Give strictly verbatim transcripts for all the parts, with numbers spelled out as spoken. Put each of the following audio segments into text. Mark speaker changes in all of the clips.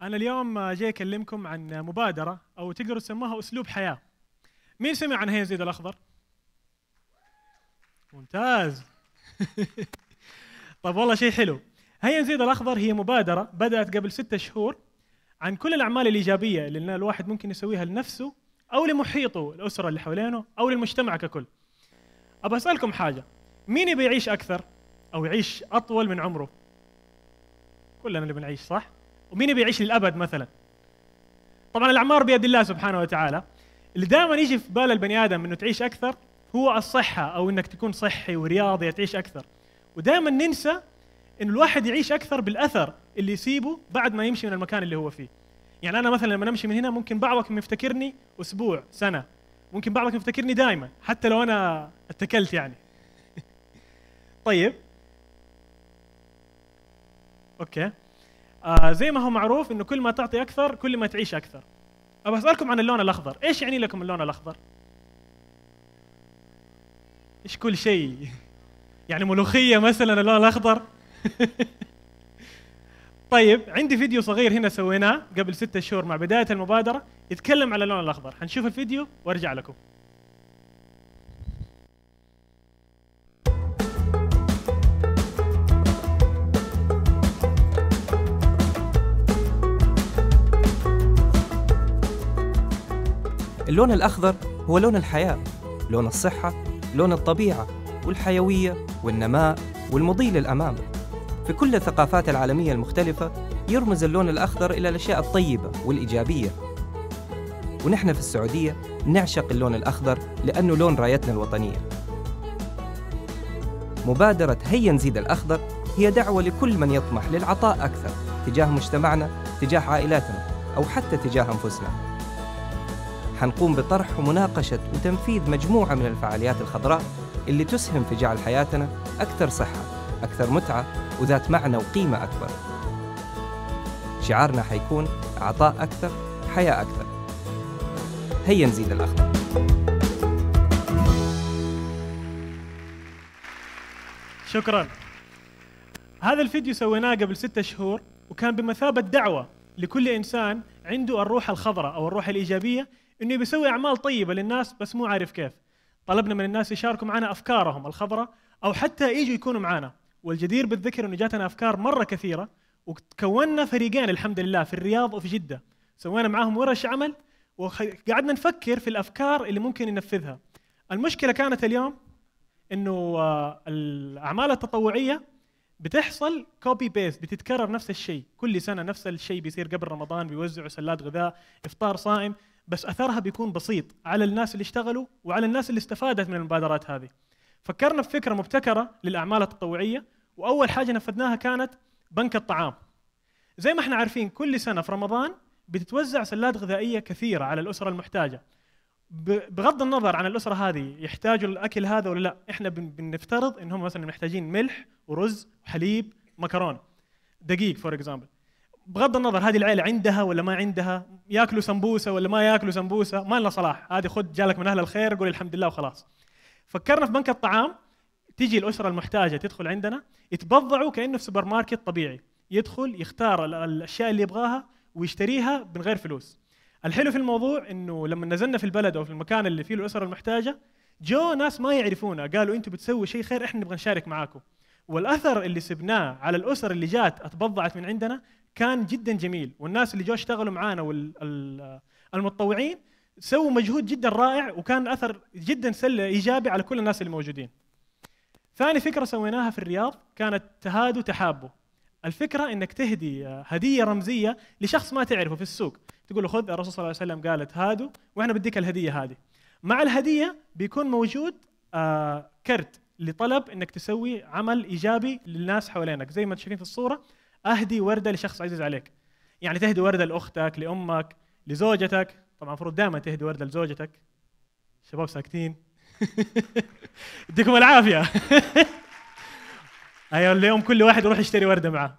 Speaker 1: أنا اليوم جاي أكلمكم عن مبادرة أو تقدروا تسموها أسلوب حياة. مين سمع عن هيا نزيد الأخضر؟ ممتاز. طيب والله شيء حلو. هيا نزيد الأخضر هي مبادرة بدأت قبل ستة شهور عن كل الأعمال الإيجابية اللي الواحد ممكن يسويها لنفسه أو لمحيطه، الأسرة اللي حوالينه أو للمجتمع ككل. أبى أسألكم حاجة، مين يبي يعيش أكثر أو يعيش أطول من عمره؟ كلنا اللي بنعيش صح؟ ومين يبي يعيش للأبد مثلا؟ طبعا الأعمار بيد الله سبحانه وتعالى. اللي دائما يجي في بال البني آدم إنه تعيش أكثر هو الصحة، أو إنك تكون صحي ورياضي تعيش أكثر. ودائما ننسى إنه الواحد يعيش أكثر بالأثر اللي يسيبه بعد ما يمشي من المكان اللي هو فيه. يعني أنا مثلا لما نمشي من هنا ممكن بعضكم يفتكرني أسبوع سنة، ممكن بعضكم يفتكرني دائما حتى لو أنا اتكلت يعني. طيب أوكي. آه زي ما هو معروف إنه كل ما تعطي أكثر كل ما تعيش أكثر. أبغى أسألكم عن اللون الأخضر، إيش يعني لكم اللون الأخضر؟ إيش كل شيء؟ يعني ملوخية مثلا اللون الأخضر؟ طيب عندي فيديو صغير هنا سويناه قبل ستة شهور مع بداية المبادرة يتكلم على اللون الأخضر، حنشوف الفيديو وارجع لكم.
Speaker 2: اللون الأخضر هو لون الحياة، لون الصحة، لون الطبيعة والحيوية والنماء والمضي للأمام. في كل الثقافات العالمية المختلفة يرمز اللون الأخضر إلى الأشياء الطيبة والإيجابية. ونحن في السعودية نعشق اللون الأخضر لأنه لون رايتنا الوطنية. مبادرة هيا نزيد الأخضر هي دعوة لكل من يطمح للعطاء أكثر تجاه مجتمعنا، تجاه عائلاتنا أو حتى تجاه أنفسنا. حنقوم بطرح ومناقشة وتنفيذ مجموعة من الفعاليات الخضراء اللي تسهم في جعل حياتنا أكثر صحة، أكثر متعة وذات معنى وقيمة أكبر. شعارنا حيكون عطاء أكثر، حياة أكثر. هيا نزيد الأخضر.
Speaker 1: شكرا. هذا الفيديو سويناه قبل ستة شهور وكان بمثابة دعوة لكل إنسان عنده الروح الخضراء أو الروح الإيجابية إنه بيسوي أعمال طيبة للناس بس مو عارف كيف. طلبنا من الناس يشاركوا معنا أفكارهم الخضراء أو حتى يجوا يكونوا معنا، والجدير بالذكر إنه جاتنا أفكار مرة كثيرة وكوننا فريقين الحمد لله في الرياض وفي جدة، سوينا معاهم ورش عمل وقعدنا نفكر في الأفكار اللي ممكن ننفذها. المشكلة كانت اليوم إنه الأعمال التطوعية بتحصل كوبي بيست، بتتكرر نفس الشيء كل سنة، نفس الشيء بيصير قبل رمضان، بيوزعوا سلات غذاء، إفطار صائم، بس أثرها بيكون بسيط على الناس اللي اشتغلوا وعلى الناس اللي استفادت من المبادرات هذه. فكرنا في فكرة مبتكرة للأعمال التطوعية، وأول حاجة نفذناها كانت بنك الطعام. زي ما احنا عارفين كل سنة في رمضان بتتوزع سلات غذائية كثيرة على الأسرة المحتاجة. بغض النظر عن الأسرة هذه يحتاجوا الأكل هذا ولا لا، احنا بنفترض إنهم مثلا محتاجين ملح ورز وحليب مكرونة دقيق فور اكزامبل. بغض النظر هذه العائلة عندها ولا ما عندها، ياكلوا سمبوسة ولا ما ياكلوا سمبوسة، ما لنا صلاح، هذه خد جالك من أهل الخير قول الحمد لله وخلاص. فكرنا في بنك الطعام، تيجي الأسرة المحتاجة تدخل عندنا يتبضعوا كأنه في سوبر ماركت طبيعي، يدخل يختار الأشياء اللي يبغاها ويشتريها من غير فلوس. الحلو في الموضوع إنه لما نزلنا في البلد أو في المكان اللي فيه الأسرة المحتاجة جو ناس ما يعرفونا قالوا أنتوا بتسووا شيء خير إحنا نبغى نشارك معاكم، والأثر اللي سبناه على الأسر اللي جات اتبضعت من عندنا كان جدا جميل. والناس اللي جو اشتغلوا معانا والمتطوعين سووا مجهود جدا رائع وكان أثر جدا سلبي إيجابي على كل الناس اللي موجودين. ثاني فكرة سويناها في الرياض كانت تهادوا تحابوا. الفكرة إنك تهدي هدية رمزية لشخص ما تعرفه في السوق، تقول له خذ الرسول صلى الله عليه وسلم قالت هادوا وإحنا بديك الهدية هذه. مع الهدية بيكون موجود آه كرت لطلب إنك تسوي عمل إيجابي للناس حوالينك، زي ما تشوفين في الصورة أهدي وردة لشخص عزيز عليك. يعني تهدي وردة لأختك، لأمك، لزوجتك. طبعا المفروض دائما تهدي وردة لزوجتك. شباب ساكتين. يديكم العافية. أيوة اليوم كل واحد يروح يشتري وردة معه.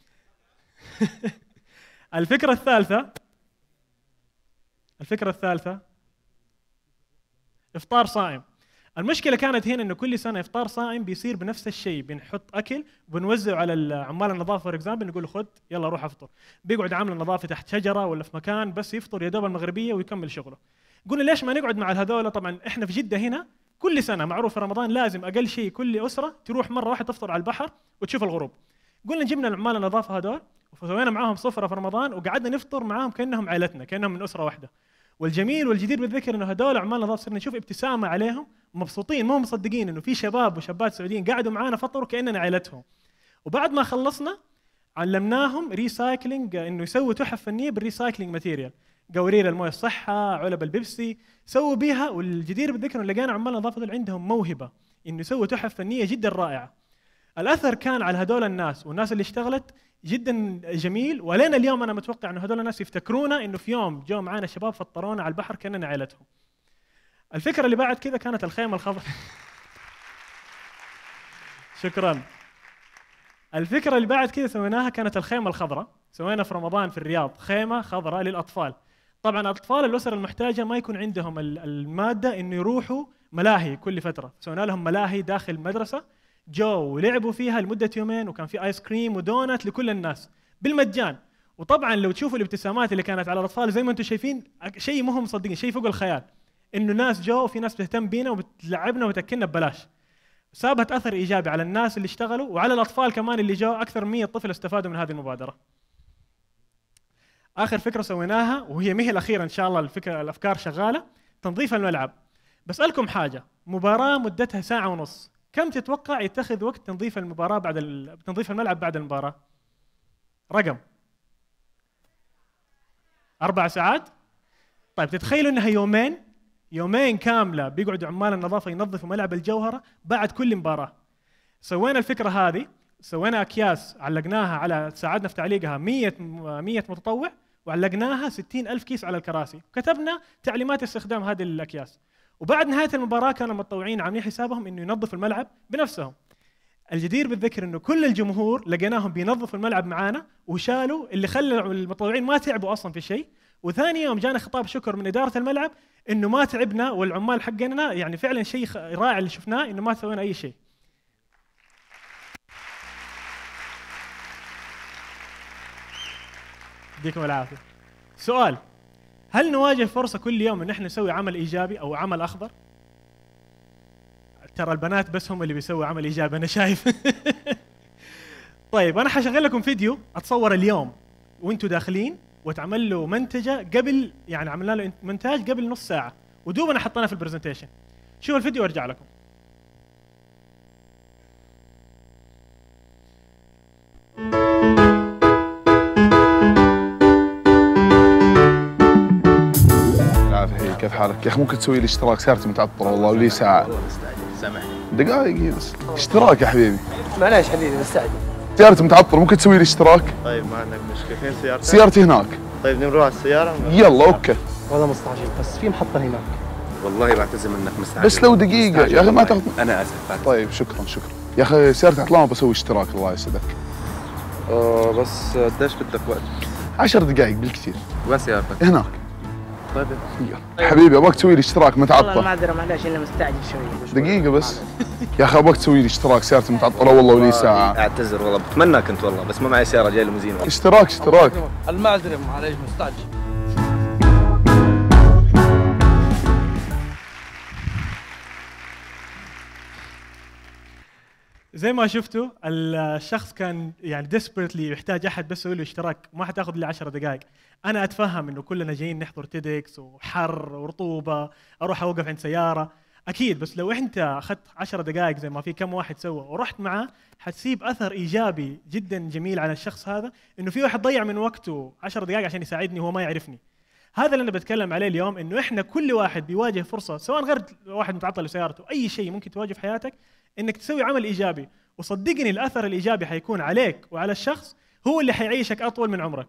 Speaker 1: الفكرة الثالثة الفكرة الثالثة إفطار صائم. المشكله كانت هنا انه كل سنه افطار صائم بيصير بنفس الشيء، بنحط اكل وبنوزعه على عمال النظافه فور اكزامبل، نقول له خذ يلا روح افطر. بيقعد عامل النظافه تحت شجره ولا في مكان بس يفطر يا دوب المغربيه ويكمل شغله. قلنا ليش ما نقعد مع هذول؟ طبعا احنا في جده هنا كل سنه معروف في رمضان لازم اقل شيء كل اسره تروح مره واحده تفطر على البحر وتشوف الغروب. قلنا جبنا العمال النظافه هذول وسوينا معاهم سفره في رمضان وقعدنا نفطر معاهم كانهم عائلتنا، كانهم من اسره واحده. والجميل والجدير بالذكر انه هذول عمال نظافه صرنا نشوف ابتسامه عليهم، مبسوطين، مو مصدقين انه في شباب وشابات سعوديين قعدوا معانا فطروا كاننا عائلتهم. وبعد ما خلصنا علمناهم ريسايكلينج، انه يسووا تحف فنيه بالريسايكلينج ماتيريال، قوارير المويه الصحه، علب البيبسي، سووا بيها. والجدير بالذكر انه لقينا عمال نظافه دول عندهم موهبه انه يسووا تحف فنيه جدا رائعه. الاثر كان على هذول الناس والناس اللي اشتغلت جدا جميل، ولين اليوم انا متوقع انه هذول الناس يفتكرونا انه في يوم جو معانا شباب فطرونا على البحر كاننا عائلتهم. الفكره اللي بعد كذا كانت الخيمه الخضراء. شكرا. الفكره اللي بعد كذا سويناها كانت الخيمه الخضراء، سوينا في رمضان في الرياض خيمه خضراء للاطفال. طبعا الاطفال الاسر المحتاجه ما يكون عندهم الماده انه يروحوا ملاهي كل فتره، سوينا لهم ملاهي داخل المدرسه، جو ولعبوا فيها لمده يومين، وكان في ايس كريم ودونات لكل الناس بالمجان. وطبعا لو تشوفوا الابتسامات اللي كانت على الاطفال زي ما انتم شايفين شيء ما هم مصدقين، شيء فوق الخيال، انه ناس جو وفي ناس بتهتم بينا وبتلعبنا وتاكلنا ببلاش. سابت اثر ايجابي على الناس اللي اشتغلوا وعلى الاطفال كمان اللي جو، اكثر من مية طفل استفادوا من هذه المبادره. اخر فكره سويناها وهي مهي الاخيره ان شاء الله، الفكره الافكار شغاله، تنظيف الملعب. بسالكم حاجه، مباراه مدتها ساعه ونص، كم تتوقع يتخذ وقت تنظيف المباراه بعد ال... تنظيف الملعب بعد المباراه؟ رقم أربع ساعات؟ طيب تتخيلوا انها يومين، يومين كامله بيقعدوا عمال النظافه ينظفوا ملعب الجوهره بعد كل مباراه. سوينا الفكره هذه، سوينا اكياس علقناها على، ساعدنا في تعليقها مية مية متطوع، وعلقناها ستين ألف كيس على الكراسي، وكتبنا تعليمات استخدام هذه الاكياس. وبعد نهايه المباراه كانوا المتطوعين عاملين حسابهم انه ينظفوا الملعب بنفسهم. الجدير بالذكر انه كل الجمهور لقيناهم بينظفوا الملعب معانا، وشالوا اللي خلى المتطوعين ما تعبوا اصلا في شيء. وثاني يوم جانا خطاب شكر من اداره الملعب انه ما تعبنا، والعمال حقنا يعني فعلا شيء رائع اللي شفناه، انه ما سوينا اي شيء. يديكم العافيه. سؤال، هل نواجه فرصه كل يوم ان احنا نسوي عمل ايجابي او عمل اخضر؟ ترى البنات بس هم اللي بيسووا عمل ايجابي انا شايف. طيب انا حشغل لكم فيديو اتصور اليوم وانتم داخلين وتعمل له منتجه قبل، يعني عملنا له مونتاج قبل نص ساعه ودوبنا حطيناه في البرزنتيشن. شوفوا الفيديو وارجع لكم.
Speaker 3: كيف حالك؟ يا اخي ممكن تسوي لي اشتراك؟ سيارتي متعطله والله ولي ساعه.
Speaker 4: سامحني
Speaker 3: دقائق بس. اشتراك يا حبيبي.
Speaker 5: معليش حبيبي مستعجل.
Speaker 3: سيارتي متعطله، ممكن تسوي لي اشتراك؟
Speaker 4: طيب ما عندك مشكله. فين سيارتك؟
Speaker 3: سيارتي هناك.
Speaker 4: طيب نروح على السياره.
Speaker 3: يلا اوكي.
Speaker 5: والله مستعجل بس في محطه هناك.
Speaker 4: والله بعتذر منك مستعجل.
Speaker 3: بس لو دقيقه يا اخي ما تاخذ.
Speaker 4: انا اسف بعتذر.
Speaker 3: طيب شكرا شكرا. يا اخي سيارتي عطلانه بسوي اشتراك الله يسعدك.
Speaker 4: اه بس قديش بدك وقت؟
Speaker 3: عشر دقائق بالكثير.
Speaker 4: وين سيارتك؟
Speaker 3: هناك.
Speaker 4: طيب
Speaker 3: يلا حبيبي ابغاك تسوي لي اشتراك متعطل.
Speaker 5: والله معذره معلش انا مستعجل شوي.
Speaker 3: دقيقه بس. يا اخي ابغاك تسوي لي اشتراك، سيارتي متعطله والله ولي ساعه.
Speaker 4: اعتذر والله بتمنى كنت والله، بس ما معي سياره جاي ليموزين.
Speaker 3: اشتراك اشتراك.
Speaker 5: المعذره معلش مستعجل.
Speaker 1: زي ما شفتوا الشخص كان يعني ديسبرتلي يحتاج احد بس يسوي له اشتراك، ما حتاخذ لي عشر دقائق. انا اتفهم انه كلنا جايين نحضر تيدكس وحر ورطوبه، اروح اوقف عند سياره اكيد، بس لو انت اخذت عشر دقائق زي ما في كم واحد سوى ورحت معاه حتسيب اثر ايجابي جدا جميل على الشخص هذا، انه في واحد ضيع من وقته عشر دقائق عشان يساعدني وهو ما يعرفني. هذا اللي انا بتكلم عليه اليوم، انه احنا كل واحد بيواجه فرصه، سواء غير واحد متعطل لسيارته، اي شيء ممكن تواجه في حياتك، انك تسوي عمل ايجابي، وصدقني الاثر الايجابي حيكون عليك وعلى الشخص هو اللي حيعيشك اطول من عمرك.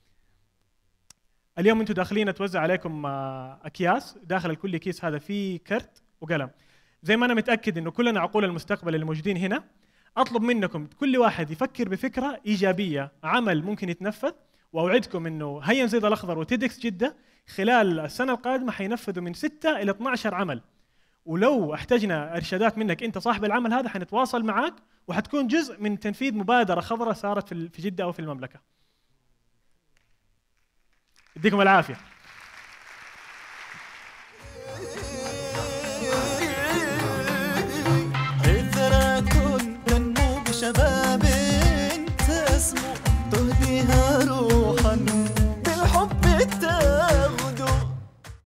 Speaker 1: اليوم انتم داخلين توزع عليكم اكياس، داخل كل كيس هذا فيه كرت وقلم. زي ما انا متاكد انه كلنا عقول المستقبل اللي موجودين هنا، اطلب منكم كل واحد يفكر بفكره ايجابيه، عمل ممكن يتنفذ، واوعدكم انه هيا نزيد الاخضر وتيدكس جده خلال السنه القادمه حينفذوا من ستة الى اثنعش عمل، ولو احتجنا ارشادات منك انت صاحب العمل هذا حنتواصل معك وحتكون جزء من تنفيذ مبادره خضراء صارت في في جده او في المملكه. يديكم العافيه.
Speaker 6: تنمو بشباب تسمو تهديها روح